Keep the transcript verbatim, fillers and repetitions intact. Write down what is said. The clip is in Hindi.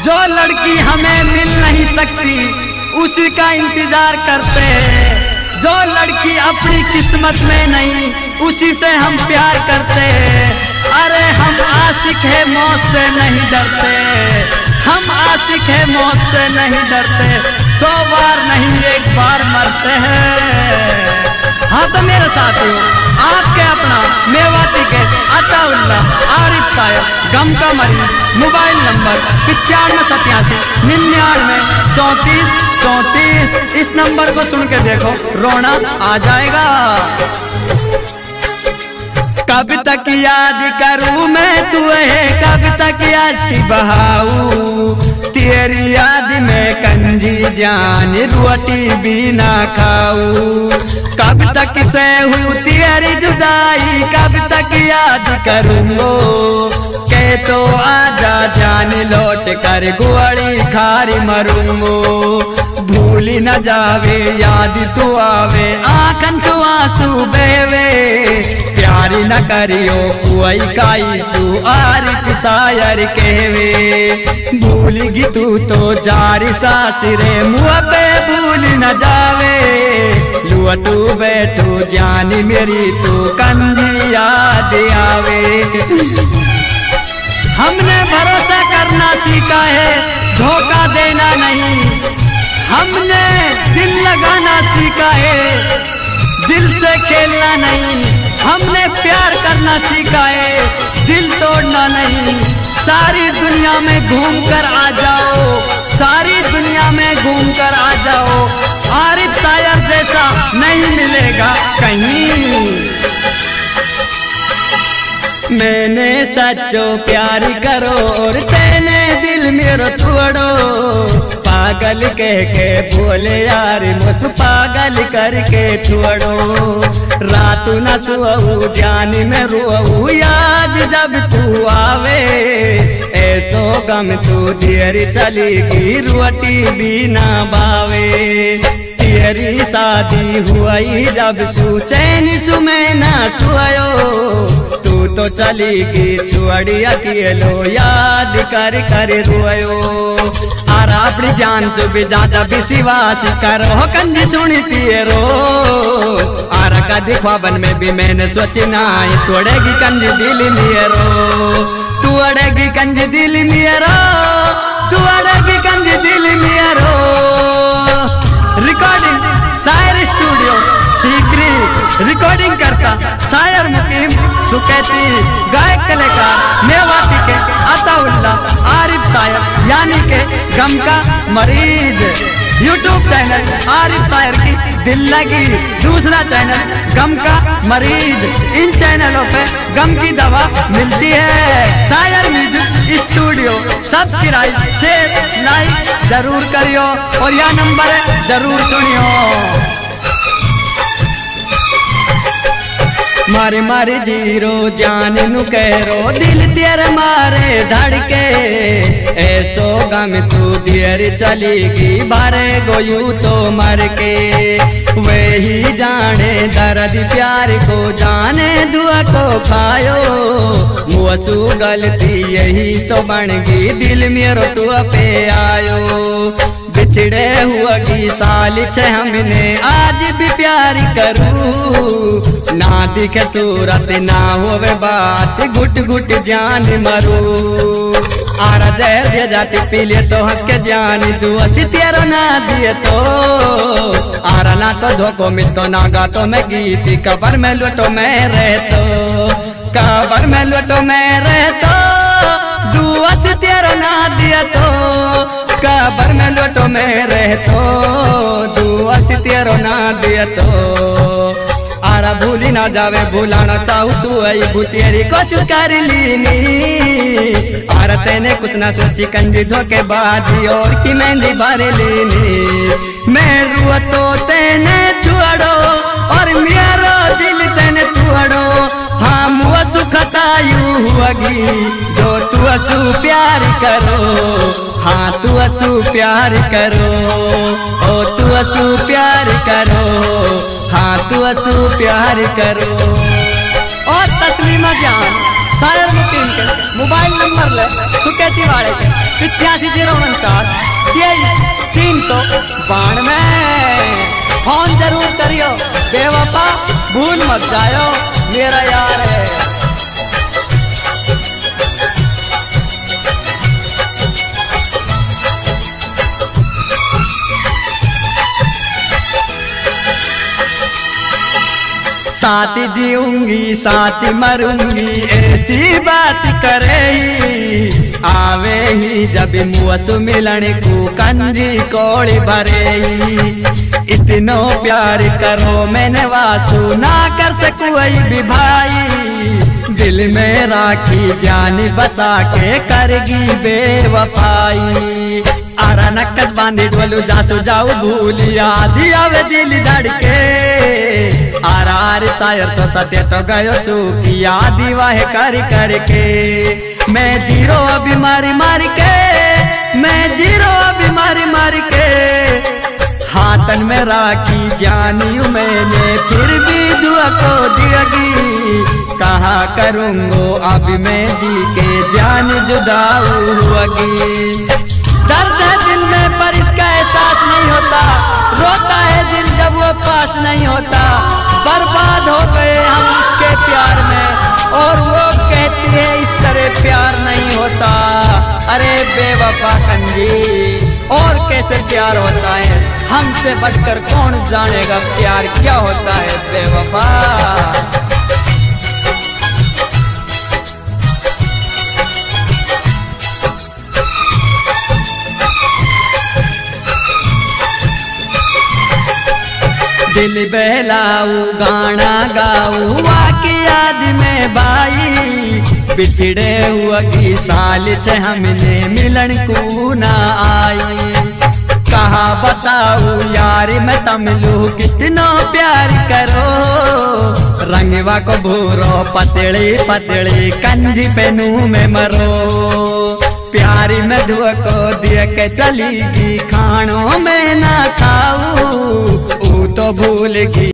जो लड़की हमें मिल नहीं सकती उसी का इंतजार करते हैं। जो लड़की अपनी किस्मत में नहीं उसी से हम प्यार करते हैं। अरे हम आशिक है मौत से नहीं डरते, हम आशिक है मौत से नहीं डरते, सौ बार नहीं एक बार मरते हैं। हाँ तो मेरे साथियों, आपके अपना मेवाती के अताउल्लाह आरिफ साहब गम का मरीज, मोबाइल नंबर पिचानवे सत्यासी निन्यानवे चौंतीस चौंतीस। इस नंबर को सुन के देखो, रोना आ जाएगा। कब तक याद करूं मैं तुझे, कब तक आशिकी बहाऊं, तेरी याद में कंजी जान रोटी भी ना खाऊं। कब तक सहूं तेरी जुदाई, कब तक याद करूंगो, के तो आजा जान लौट कर गुआड़ी खारी मरूंगो। भूली न जावे याद तू आवे, आंखन तो आंसू बेवे, प्यारी न करियो कोई काई सु आरिफ शायर कहवे। भूलगी तू तो जारी सासरे मुँह पे भूल न जावे, लुआ तू बैठो जान मेरी तू कंजी याद आवे। हमने भरोसा करना सीखा है, धोखा देना नहीं, हमने दिल लगाना सीखा है, दिल से खेलना नहीं, हमने प्यार करना सीखा है, दिल तोड़ना नहीं। सारी दुनिया में घूम कर आ जाओ, सारी दुनिया में घूम कर आ जाओ, आरिफ शायर जैसा नहीं मिलेगा कहीं। मैंने सच्चो प्यार करो और तेने दिल मेरो तोड़ो, पागल कह के बोले यार मुझ पागल करके छोड़ो। रात न सोऊं जान में रोऊं याद जब तू आवे, ऐसो गम तू देर चलेगी रोटी भी ना बावे। तेरी शादी हुई जब सु चैन सु मैं ना सोयो, तू तो चलेगी छोड़ी अकेलो याद कर कर रोयो। और अपनी जान से भी ज्यादा विश्वास करो कंजी सुनती रो, और कदी ख्वाबन में भी मैंने सोची ना तोड़ेगी कंजी दिल मेरो, तू अड़ेगी कंजी दिल मेरो, तू अड़ेगी कंजी दिल मेरो। रिकॉर्डिंग शायर स्टूडियो सीकरी, रिकॉर्डिंग करता शायर मुकीम सुकैती, गायक कलाकार मेवाती के अताउल्लाह आरिफ शायर यानी के गम का मरीज। यूट्यूब चैनल आरिफ शायर की दिल लगी, दूसरा चैनल गम का मरीज। इन चैनलों पे गम की दवा मिलती है। Shayar music studio subscribe share like जरूर करियो और यह नंबर जरूर सुनियो। मारे मारे जीरो जान नु करो, दिल तेरे मारे धड़के, ऐसो गम तू देर चलेगी बारे गोयू तो मर के। वही जाने दर्द प्यार को जाने दुआ को खायो, मुँहसू गलती यही तो बन गई दिल मेरो तू पे आयो। बिछड़े हुआ की साल छे हमने आज भी प्यार करूं, ना दिखे सूरत ना होवे बात घुट घुट जान मरू। आरा जहर दे जाती पी ले तो हंस के जान तू अच्छी तेरा ना दिए तो, आरा ना तो धोखो मिल तो ना गा तो मैं गीती कबर में लुटो मैं रहतो, कबर में लुटो मैं रहतो, दुआ से तेरा ना दिया तो, कबर में लुटो मैं रहतो, दुआ से तेरा ना दिया तो। आरा भूली ना जावे भूलाना चाहू तू आई भूतेरी कोशिश कर लीनी, आरा तेने कुछ ना सोची कंजी धोखे बाजी और की मेहंदी भर लीनी। मैं रुआ तो तेने छोड़ो और मेरा दिल तेने छोड़ो, हाँ मुआ सुखतायू हुआगी जो तू असू प्यार करो, हाँ तू असू प्यार करो, ओ तू असू प्यार करो, हाँ तू असू प्यार करो। और तस्लीमा जान शायर मुकीम के मोबाइल नंबर ले सुकेती वाले के पिछयासी जीरो उनचास तेईस तीन सौ बानवे। फोन जरूर करियो बेवफा, भूल मत जायो मेरा यार है। साथ जीऊंगी साथ मरूंगी ऐसी बात करे, आवे ही जब मुँह मिलन को कंजी कोड़ी भरे। इतनो प्यार करो मैंने वासु ना कर सकूं भी भाई, दिल में राखी जान बसा के करगी बेवफाई। आरा नक्कस बांधी डोलू जासू जाऊ भूलिया दिया वे दिल धड़के, आरा आर शायर तो सत्य तो गयो सुखिया दीवा है कर करके। मैं जीरो अभी मारी मारी के, मैं जीरो अभी मारी मारी के, हाथन में राखी जानी मैंने फिर भी दुआ को दियगी। कहा करूँगो अभी मैं जी के जान जुदा हुआगी। दर्द है दिल में पर इसका एहसास नहीं होता, रोता है दिल जब वो पास नहीं होता। बर्बाद हो गए हम उसके प्यार में और वो कहती है इस तरह प्यार नहीं होता। अरे बेवफा कंजी और कैसे प्यार होता है, हमसे बढ़कर कौन जानेगा प्यार क्या होता है बेवफा। दिल बहलाऊ गाना गाऊ वाकी याद में बाई, बिछड़े हुआ की साल से हमने मिलन को ना आई। कहा बताऊ यार मैं तमलू कितना प्यार करो, रंगवा को भूरो पतली पतली कंजी पे नू में मरो। प्यारी में धुआ को दिया के चली गई खानों में ना खाऊ, तो भूल गई।